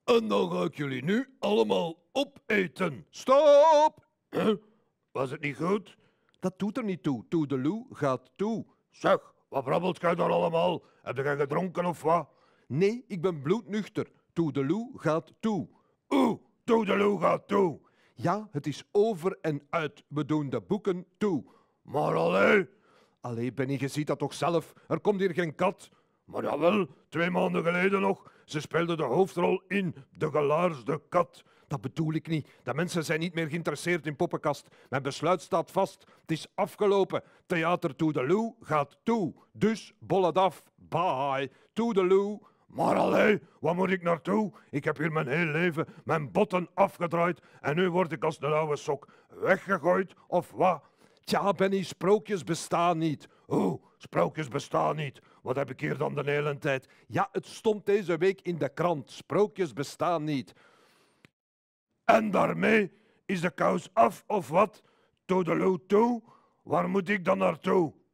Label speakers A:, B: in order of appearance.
A: En dan ga ik jullie nu allemaal opeten. Stop! Huh? Was het niet goed? Dat doet er niet toe. Toedeloe gaat toe. Zeg, wat brabbelt jij daar allemaal? Heb jij gedronken of wat? Nee, ik ben bloednuchter. Toedeloe gaat toe. Oeh, toedeloe gaat toe. Ja, het is over en uit. We doen de boeken toe. Maar allee. Allee, Benny, je ziet dat toch zelf? Er komt hier geen kat. Maar jawel, 2 maanden geleden nog. Ze speelde de hoofdrol in De Gelaarsde Kat. Dat bedoel ik niet. De mensen zijn niet meer geïnteresseerd in poppenkast. Mijn besluit staat vast. Het is afgelopen. Theater Toedeloe gaat toe. Dus bol het af. Bye. Toedeloe. Maar allee, waar moet ik naartoe? Ik heb hier mijn heel leven mijn botten afgedraaid en nu word ik als een oude sok weggegooid of wat? Tja, Benny, sprookjes bestaan niet. Oeh, sprookjes bestaan niet. Wat heb ik hier dan de hele tijd? Ja, het stond deze week in de krant. Sprookjes bestaan niet. En daarmee is de kous af of wat? Toedeloe toe? Waar moet ik dan naartoe?